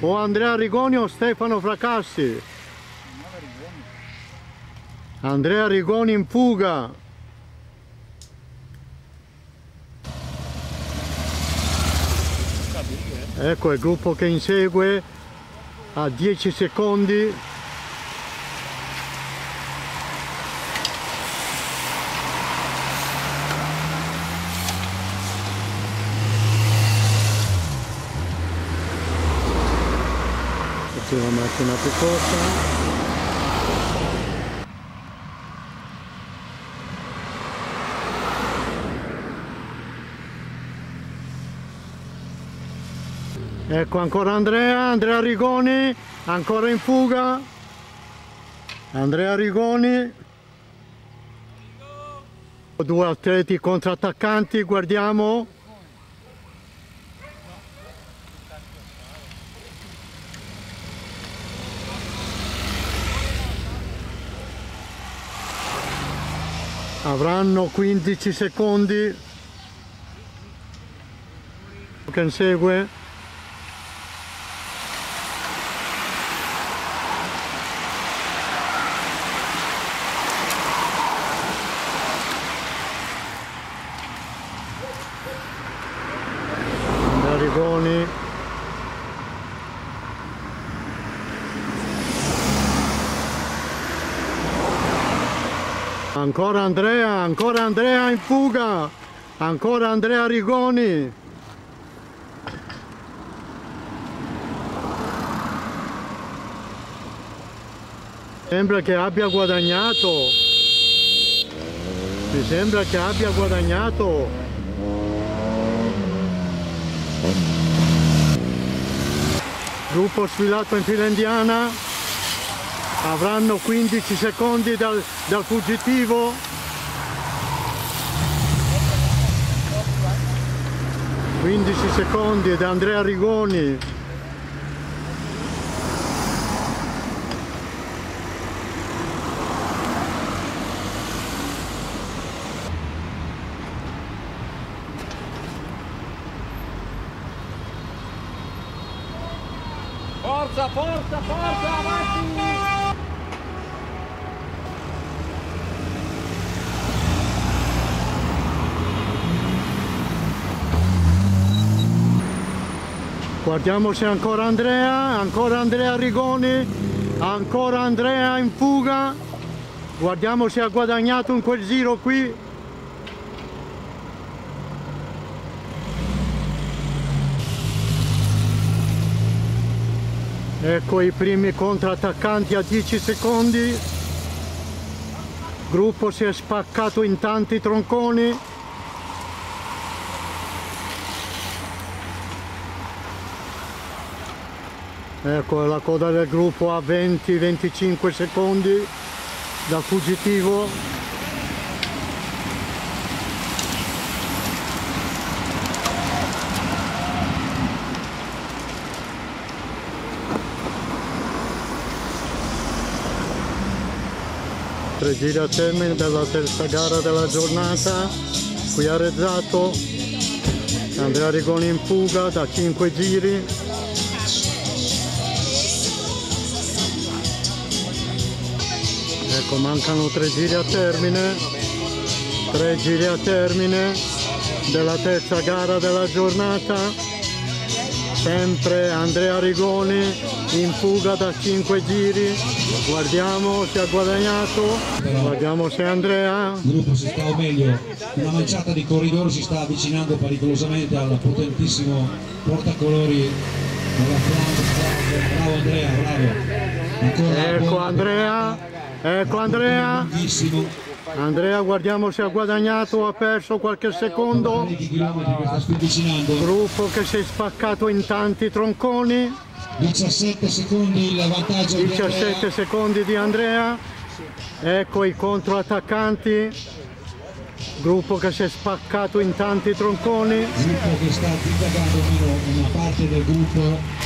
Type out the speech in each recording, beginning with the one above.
o Andrea Rigoni o Stefano Fracassi. Andrea Rigoni in fuga. Ecco il gruppo che insegue a 10 secondi. Ecco la macchina più corta. Ecco ancora Andrea Rigoni, ancora in fuga. Andrea Rigoni. Due atleti contrattaccanti, guardiamo. Avranno 15 secondi. Che insegue. Rigoni. Ancora Andrea in fuga, ancora Andrea Rigoni. Sembra che abbia guadagnato, mi sembra che abbia guadagnato. Gruppo sfilato in fila indiana, avranno 15 secondi dal fuggitivo. (15 secondi da Andrea Rigoni). Forza, forza, forza, avanti! Guardiamo se ancora Andrea Rigoni, ancora Andrea in fuga. Guardiamo se ha guadagnato in quel giro qui. Ecco i primi contrattaccanti a 10 secondi. Gruppo si è spaccato in tanti tronconi. Ecco la coda del gruppo a 20-25 secondi dal fuggitivo. Tre giri a termine della terza gara della giornata, qui a Rezzato. Andrea Rigoni in fuga da 5 giri. Ecco, mancano 3 giri a termine. 3 giri a termine della terza gara della giornata. Sempre Andrea Rigoni in fuga da 5 giri. Guardiamo se ha guadagnato. Guardiamo se Andrea. Il gruppo si sta, o meglio, una manciata di corridori si sta avvicinando pericolosamente al potentissimo portacolori della Flandre. Bravo Andrea, bravo. Ancora ecco Andrea, ecco Andrea. Andrea, guardiamo se ha guadagnato o ha perso qualche secondo. Gruppo che si è spaccato in tanti tronconi. 17 secondi il vantaggio 17 secondi di Andrea. Ecco i controattaccanti. Gruppo che si è spaccato in tanti tronconi. Gruppo che sta divagando, almeno una parte del gruppo.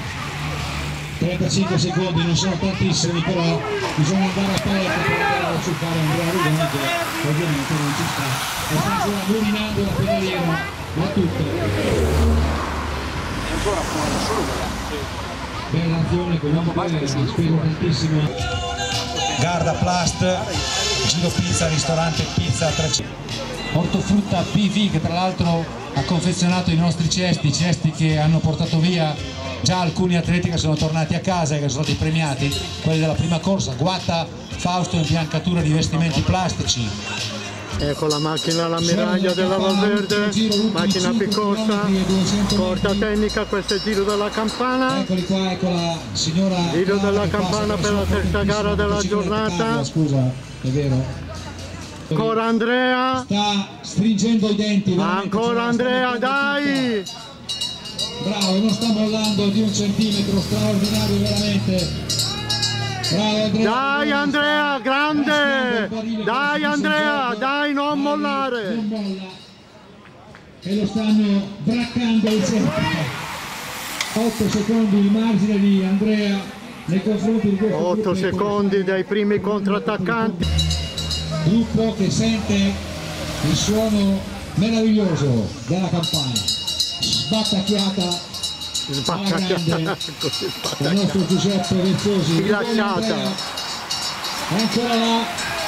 35 secondi non sono tantissimi, però bisogna andare aperto per andare a cercare Andrea Rigoni, che ovviamente non ci sta. E sta ancora nominando la pedaliera da tutte. È ancora fuori, solo bella azione, comunque ha speso tantissimo. Garda Plast, Giro Pizza, ristorante Pizza 300. Ortofrutta PV, che tra l'altro ha confezionato i nostri cesti che hanno portato via già alcuni atleti che sono tornati a casa e che sono stati premiati, quelli della prima corsa. Guatta Fausto, imbiancatura di vestimenti plastici. Ecco la macchina all'ammiraglia della Valverde, macchina piccosa, corta tecnica, questo è il giro della campana. Eccoli qua, ecco la signora. Giro della campana per la terza gara della giornata. Scusa, è vero. Ancora Andrea. Sta stringendo i denti. Ancora Andrea, dai! Bravo, non sta mollando di un centimetro, straordinario veramente. Bravo Andrea. Dai Andrea, grande! Dai Andrea, dai, non mollare! Non molla. E lo stanno braccando il centro. 8 secondi di margine di Andrea nei confronti di questo 8 secondi dai primi contrattaccanti. Gruppo che sente il suono meraviglioso della campana. Sbattacchiata alla grande il nostro Giuseppe Verzosi, Rilasciata. ancora là,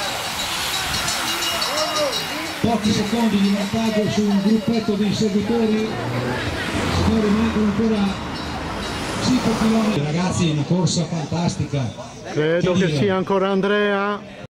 pochi secondi di vantaggio su un gruppetto di inseguitori. Signori, mancano ancora 5 km. Ragazzi, una corsa fantastica. Credo che sia ancora Andrea.